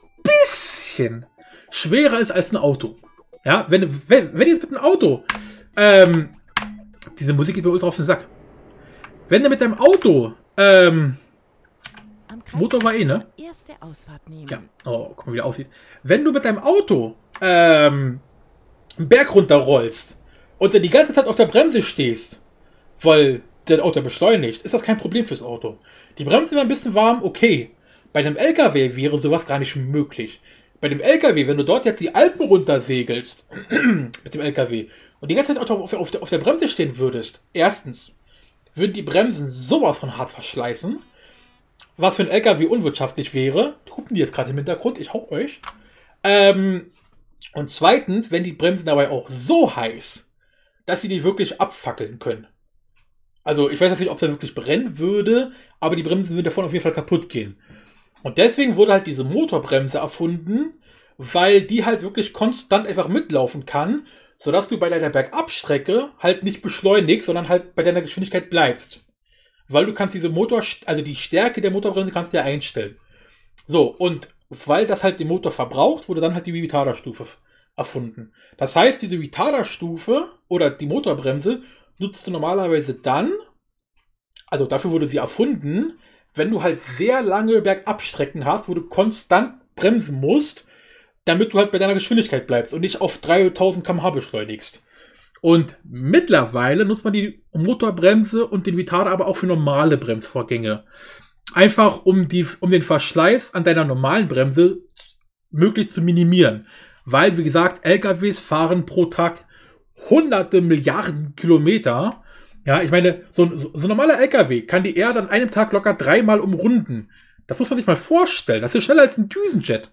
bisschen schwerer ist als ein Auto. Ja, wenn, wenn, wenn jetzt mit einem Auto ähm, Diese Musik geht mir ultra auf den Sack. Wenn du mit deinem Auto, ähm, Am Motor war eh, ne? Erste Ausfahrt nehmen. Ja, oh, guck mal, wie der aussieht. Wenn du mit deinem Auto, ähm, einen Berg runterrollst und dann die ganze Zeit auf der Bremse stehst, weil dein Auto beschleunigt, ist das kein Problem fürs Auto. Die Bremse wäre ein bisschen warm, okay. Bei einem L K W wäre sowas gar nicht möglich. Bei dem L K W, wenn du dort jetzt die Alpen runtersegelst, mit dem L K W, und die ganze Zeit auf, auf, der, auf der Bremse stehen würdest, erstens, würden die Bremsen sowas von hart verschleißen, was für ein L K W unwirtschaftlich wäre. Gucken die jetzt gerade im Hintergrund, ich hau euch. Ähm, und zweitens, wenn die Bremsen dabei auch so heiß, dass sie die wirklich abfackeln können. Also ich weiß jetzt nicht, ob es da wirklich brennen würde, aber die Bremsen würden davon auf jeden Fall kaputt gehen. Und deswegen wurde halt diese Motorbremse erfunden, weil die halt wirklich konstant einfach mitlaufen kann, sodass du bei deiner Bergabstrecke halt nicht beschleunigst, sondern halt bei deiner Geschwindigkeit bleibst. Weil du kannst diese Motor, also die Stärke der Motorbremse kannst du ja einstellen. So, und weil das halt den Motor verbraucht, wurde dann halt die Retarder-Stufe erfunden. Das heißt, diese Retarder-Stufe oder die Motorbremse nutzt du normalerweise dann, also dafür wurde sie erfunden, wenn du halt sehr lange Bergabstrecken hast, wo du konstant bremsen musst, damit du halt bei deiner Geschwindigkeit bleibst und nicht auf dreitausend Kilometer pro Stunde beschleunigst. Und mittlerweile nutzt man die Motorbremse und den Retarder aber auch für normale Bremsvorgänge. Einfach um, die, um den Verschleiß an deiner normalen Bremse möglichst zu minimieren. Weil, wie gesagt, L K Ws fahren pro Tag hunderte Milliarden Kilometer. Ja, ich meine, so ein, so ein normaler L K W kann die Erde an einem Tag locker dreimal umrunden. Das muss man sich mal vorstellen. Das ist schneller als ein Düsenjet.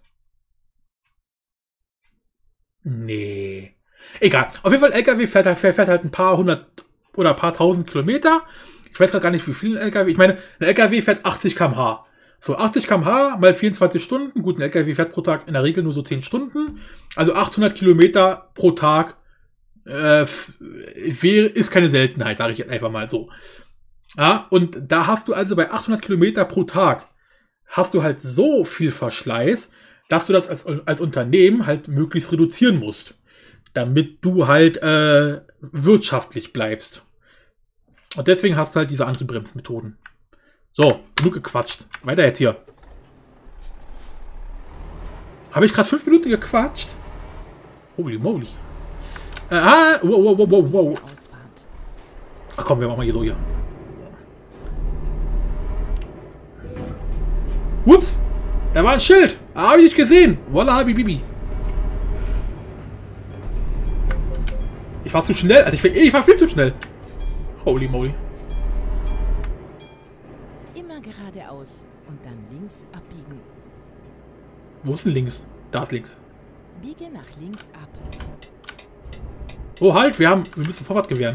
Nee. Egal. Auf jeden Fall, L K W fährt, fährt, fährt halt ein paar hundert oder ein paar tausend Kilometer. Ich weiß gerade gar nicht, wie viel ein L K W. Ich meine, ein L K W fährt achtzig Kilometer pro Stunde. So, achtzig Kilometer pro Stunde mal vierundzwanzig Stunden. Gut, ein L K W fährt pro Tag in der Regel nur so zehn Stunden. Also achthundert Kilometer pro Tag äh, ist keine Seltenheit, sage ich jetzt einfach mal so. Ja, und da hast du also bei achthundert Kilometer pro Tag hast du halt so viel Verschleiß, dass du das als, als Unternehmen halt möglichst reduzieren musst, damit du halt äh, wirtschaftlich bleibst. Und deswegen hast du halt diese anderen Bremsmethoden. So, genug gequatscht. Weiter jetzt hier. Habe ich gerade fünf Minuten gequatscht? Holy moly. Äh, ah, wow, wow, wow, wow. Ach komm, wir machen mal hier so hier. Ups, da war ein Schild. Ah, habe ich nicht gesehen. Walla habibibi. Ich war zu schnell. Also ich, ich war viel zu schnell. Holy moly. Immer geradeaus und dann links abbiegen. Wo ist denn links? Da ist links. Biege nach links ab. Oh halt, wir haben, wir müssen vorwärts gewähren.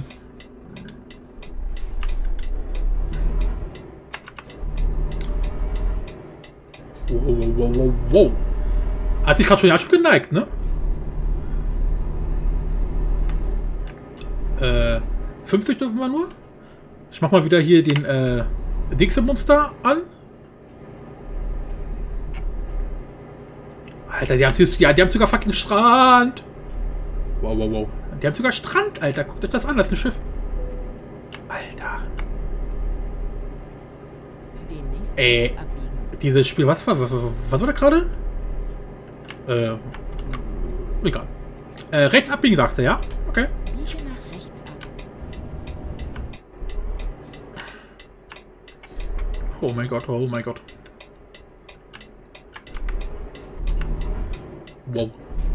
Wow, wow, wow, wow, wow. Hat sich gerade schon ja schon geneigt, ne? Äh, fünfzig dürfen wir nur. Ich mach mal wieder hier den äh, Dixie-Monster an. Alter, die haben, ja, die haben sogar fucking Strand. Wow, wow, wow. Die haben sogar Strand, Alter. Guckt euch das an, das ist ein Schiff. Alter. Demnächst Ey, abbiegen. dieses Spiel, was war, was, was war da gerade? Äh, egal. Äh, rechts abbiegen, sagst du, ja? Okay. Biege nach rechts ab. Oh mein Gott, oh mein Gott. Wow.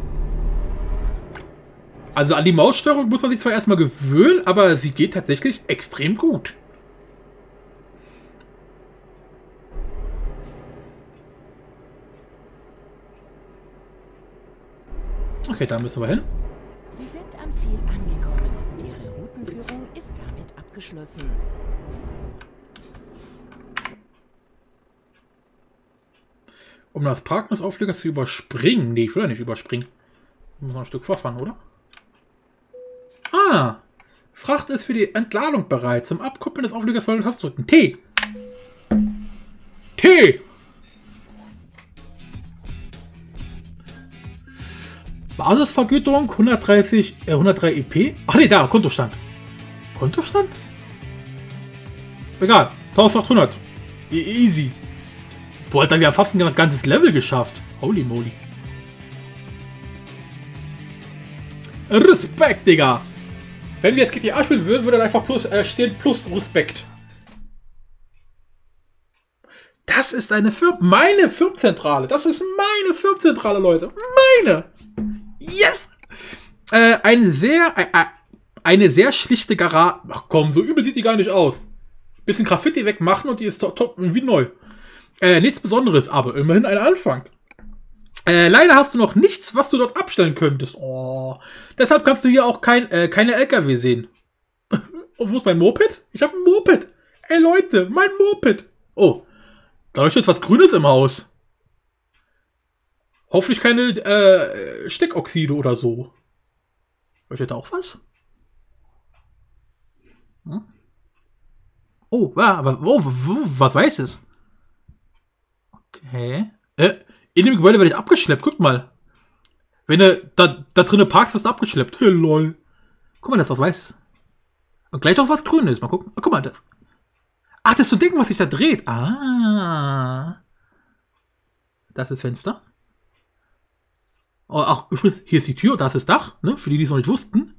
Also an die Maussteuerung muss man sich zwar erstmal gewöhnen, aber sie geht tatsächlich extrem gut. Okay, da müssen wir hin. Sie sind am Ziel angekommen und Ihre Routenführung ist damit abgeschlossen. Um das Parken des Auflegers zu überspringen. Nee, ich will ja nicht überspringen. Ich muss noch ein Stück vorfahren, oder? Ah! Fracht ist für die Entladung bereit. Zum Abkuppeln des Auflegers soll Taste drücken. T! T! Basisvergütung hundertdreißig, äh, hundertdrei E P. Ach nee, da, Kontostand. Kontostand? Egal. eintausendachthundert. Easy. Boah, Alter, wir haben fast ein ganzes Level geschafft. Holy moly. Respekt, Digga. Wenn wir jetzt G T A spielen würden, würde dann einfach plus, äh, stehen plus Respekt. Das ist eine Firma. Meine Firmenzentrale. Das ist meine Firmenzentrale, Leute. Meine. Yes. Äh, eine sehr, äh, eine sehr schlichte Garage. Ach komm, so übel sieht die gar nicht aus. Bisschen Graffiti wegmachen und die ist top, top wie neu. Äh, nichts Besonderes, aber immerhin ein Anfang. Äh, leider hast du noch nichts, was du dort abstellen könntest. Oh. Deshalb kannst du hier auch kein, äh, keine L K W sehen. Und wo ist mein Moped? Ich habe ein Moped. Ey Leute, mein Moped. Oh, da leuchtet was Grünes im Haus. Hoffentlich keine äh, Stickoxide oder so. Leuchtet da auch was? Hm? Oh, ja, aber wo, wo, was weiß es? Okay. Äh, in dem Gebäude werde ich abgeschleppt, guck mal. Wenn du da, da drinnen parkst, wirst du abgeschleppt. Hey, lol. Guck mal, das ist was weiß. Und gleich auch was Grünes. Mal gucken. Oh, guck mal. Das. Ach, das ist so ein Ding, was sich da dreht. Ah. Das ist Fenster. Oh, ach, hier ist die Tür, da ist das Dach, ne? Für die, die es noch nicht wussten.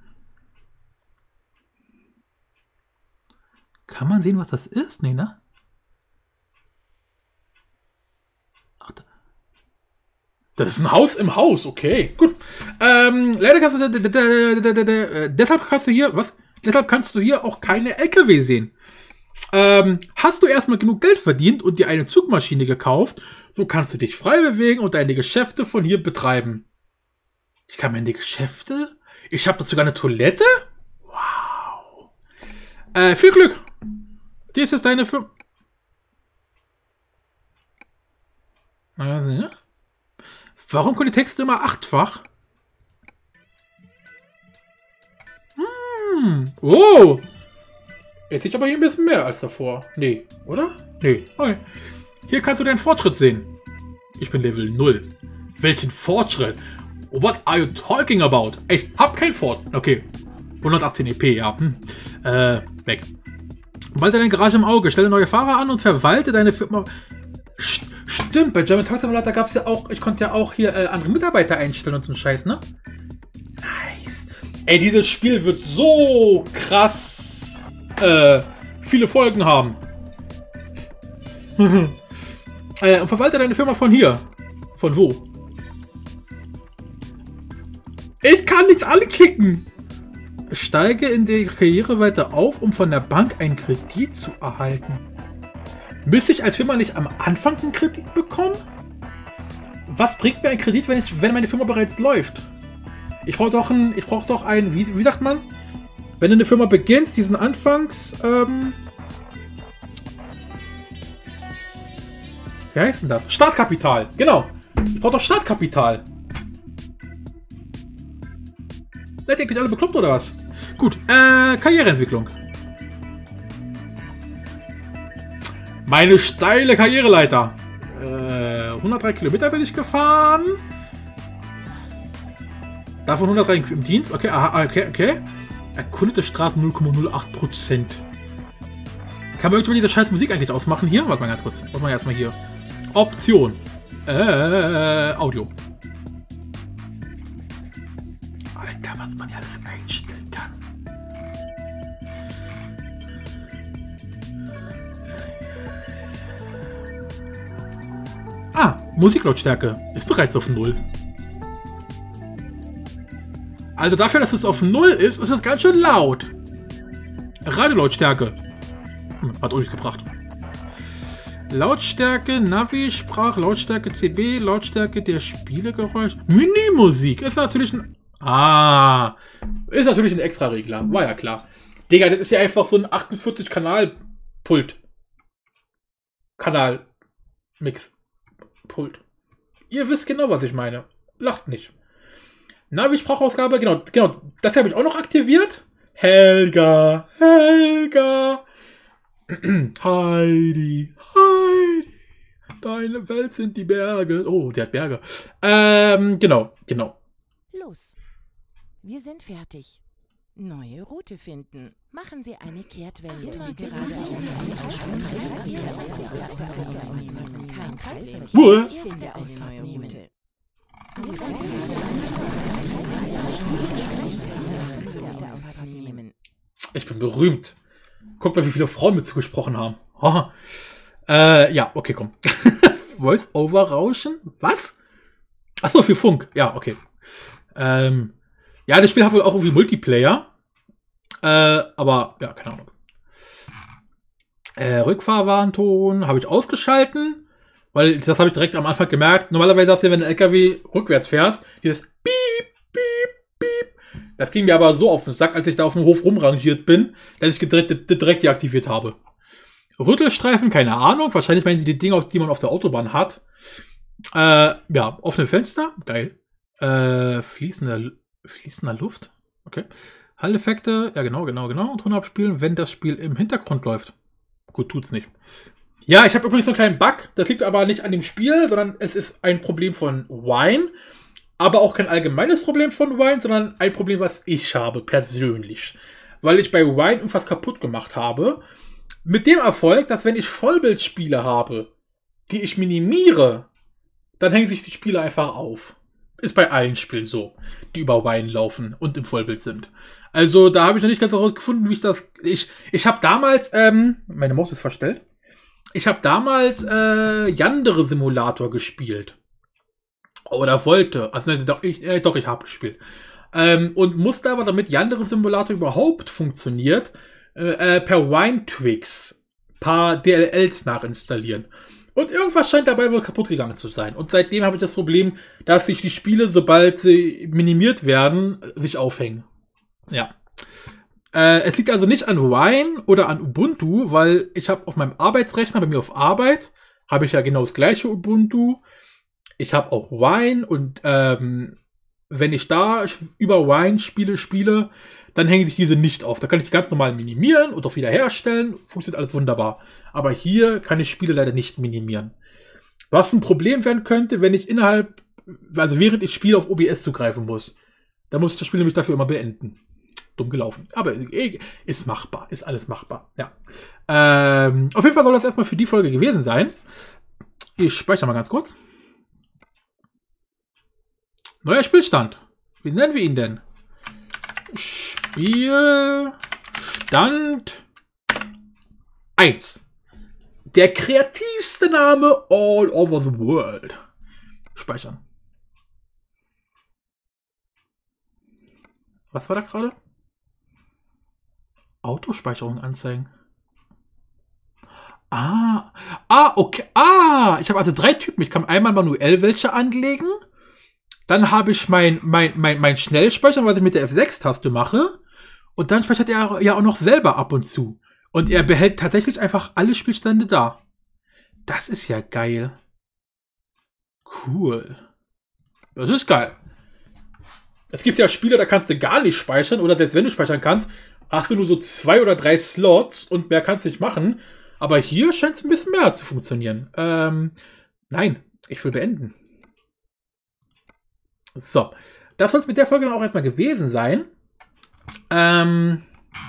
Kann man sehen, was das ist? Nee, ne? Ach, da. Das ist ein Haus im Haus, okay, gut. Ähm, leider kannst du, deshalb kannst du hier, was? Deshalb kannst du hier auch keine L K W sehen. Ähm, hast du erstmal genug Geld verdient und dir eine Zugmaschine gekauft, so kannst du dich frei bewegen und deine Geschäfte von hier betreiben. Ich kann meine Geschäfte? Ich habe da sogar eine Toilette? Wow. Äh, viel Glück. Dies ist deine Firma. Warum kommen die Texte immer achtfach? Hm. Oh. Jetzt sieht aber hier ein bisschen mehr als davor. Nee, oder? Nee. Okay. Hier kannst du deinen Fortschritt sehen. Ich bin Level null. Welchen Fortschritt? What are you talking about? Ich hab keinen Fortschritt. Okay. hundertachtzehn E P, ja. Hm. Äh, weg. Behalte deine Garage im Auge, stelle neue Fahrer an und verwalte deine Firma. Stimmt, bei German Truck Simulator gab es ja auch, ich konnte ja auch hier äh, andere Mitarbeiter einstellen und so einen Scheiß, ne? Nice. Ey, dieses Spiel wird so krass äh, viele Folgen haben. äh, und verwalte deine Firma von hier. Von wo? Ich kann nichts anklicken. Steige in der Karriere weiter auf, um von der Bank einen Kredit zu erhalten. Müsste ich als Firma nicht am Anfang einen Kredit bekommen? Was bringt mir ein Kredit, wenn, ich, wenn meine Firma bereits läuft? Ich brauche doch ein, ich brauche doch ein, wie, wie sagt man? Wenn du eine Firma beginnst, diesen Anfangs, ähm, wie heißt denn das? Startkapital, genau. Ich brauche doch Startkapital. Seid ihr alle bekloppt oder was? Gut, äh, Karriereentwicklung. Meine steile Karriereleiter. Äh, hundertdrei Kilometer bin ich gefahren. Davon hundertdrei im Dienst. Okay, aha, okay, okay. Erkundete Straßen null Komma null acht Prozent. Kann man irgendwie diese scheiß Musik eigentlich ausmachen hier? Warte mal ganz kurz. Warte mal erstmal hier. Option. Äh, Audio. Alter, was man ja alles einstellen kann. Ah, Musiklautstärke ist bereits auf null. Also dafür, dass es auf null ist, ist es ganz schön laut. Radiolautstärke. Hm, hat euch gebracht. Lautstärke, Navi, Sprach, Lautstärke, C B, Lautstärke der Spielegeräusch. Mini-Musik ist natürlich ein... Ah, ist natürlich ein Extra-Regler. War ja klar. Digga, das ist ja einfach so ein achtundvierzig Kanal-Pult. Kanal-Mix-Pult. Ihr wisst genau, was ich meine. Lacht nicht. Navi-Sprachausgabe, genau, genau. Das habe ich auch noch aktiviert. Helga, Helga. Heidi, Heidi. Deine Welt sind die Berge. Oh, der hat Berge. Ähm, genau, genau. Los. Wir sind fertig. Neue Route finden. Machen Sie eine Kehrtwende. Kein Kreisverkehr. Finde eine neue Route. Ich bin berühmt. Guck mal, wie viele Frauen mit zugesprochen haben. Oh. Äh, ja, okay, komm. Voice-Over-Rauschen? Was? Achso, für Funk. Ja, okay. Ähm, ja, das Spiel hat wohl auch irgendwie Multiplayer. Äh, aber, ja, keine Ahnung. Äh, Rückfahrwarnton habe ich ausgeschalten, weil das habe ich direkt am Anfang gemerkt. Normalerweise hast du, wenn du L K W rückwärts fährst, dieses Piep, Piep, Piep. Das ging mir aber so auf den Sack, als ich da auf dem Hof rumrangiert bin, dass ich direkt, direkt deaktiviert habe. Rüttelstreifen, keine Ahnung. Wahrscheinlich meinen sie die Dinge, die man auf der Autobahn hat. Äh, ja, offene Fenster, geil. Äh, fließender, fließender Luft, okay. Halleffekte, ja genau, genau, genau. Ton abspielen, wenn das Spiel im Hintergrund läuft. Gut, tut's nicht. Ja, ich habe übrigens so einen kleinen Bug. Das liegt aber nicht an dem Spiel, sondern es ist ein Problem von Wine. Aber auch kein allgemeines Problem von Wine, sondern ein Problem, was ich habe, persönlich. Weil ich bei Wine irgendwas kaputt gemacht habe. Mit dem Erfolg, dass wenn ich Vollbildspiele habe, die ich minimiere, dann hängen sich die Spiele einfach auf. Ist bei allen Spielen so, die über Wine laufen und im Vollbild sind. Also da habe ich noch nicht ganz herausgefunden, wie ich das... Ich, ich habe damals... Ähm, meine Maus ist verstellt. Ich habe damals äh, Yandere Simulator gespielt. Oder wollte. Also ne, doch, ich, äh, doch, ich habe gespielt. Ähm, und musste aber, damit Yandere Simulator überhaupt funktioniert, äh, per Wine-Twix paar D L Ls nachinstallieren. Und irgendwas scheint dabei wohl kaputt gegangen zu sein. Und seitdem habe ich das Problem, dass sich die Spiele, sobald sie minimiert werden, sich aufhängen. Ja. Äh, es liegt also nicht an Wine oder an Ubuntu, weil ich habe auf meinem Arbeitsrechner, bei mir auf Arbeit, habe ich ja genau das gleiche Ubuntu. Ich habe auch Wine und ähm, wenn ich da über Wine Spiele spiele, dann hängen sich diese nicht auf. Da kann ich die ganz normal minimieren und auch wieder herstellen. Funktioniert alles wunderbar. Aber hier kann ich Spiele leider nicht minimieren. Was ein Problem werden könnte, wenn ich innerhalb, also während ich spiele, auf O B S zugreifen muss. Da muss ich das Spiel nämlich dafür immer beenden. Dumm gelaufen. Aber ist machbar. Ist alles machbar. Ja. Ähm, auf jeden Fall soll das erstmal für die Folge gewesen sein. Ich speichere mal ganz kurz. Neuer Spielstand. Wie nennen wir ihn denn? Spielstand eins. Der kreativste Name all over the world. Speichern. Was war da gerade? Autospeicherung anzeigen. Ah, ah, okay. Ah, ich habe also drei Typen. Ich kann einmal manuell welche anlegen. Dann habe ich mein, mein, mein, mein Schnellspeichern, was ich mit der F sechs Taste mache. Und dann speichert er ja auch noch selber ab und zu. Und er behält tatsächlich einfach alle Spielstände da. Das ist ja geil. Cool. Das ist geil. Es gibt ja Spiele, da kannst du gar nicht speichern. Oder selbst wenn du speichern kannst, hast du nur so zwei oder drei Slots und mehr kannst du nicht machen. Aber hier scheint es ein bisschen mehr zu funktionieren. Ähm, nein, ich will beenden. So, das soll es mit der Folge dann auch erstmal gewesen sein. Ähm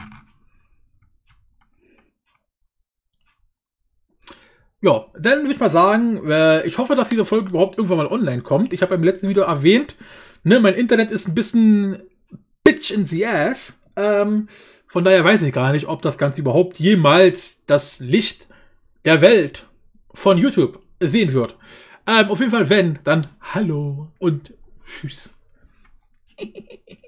ja, dann würde ich mal sagen, äh, ich hoffe, dass diese Folge überhaupt irgendwann mal online kommt. Ich habe im letzten Video erwähnt, ne, mein Internet ist ein bisschen bitch in the ass. Ähm, von daher weiß ich gar nicht, ob das Ganze überhaupt jemals das Licht der Welt von YouTube sehen wird. Ähm, auf jeden Fall, wenn, dann hallo und tschüss.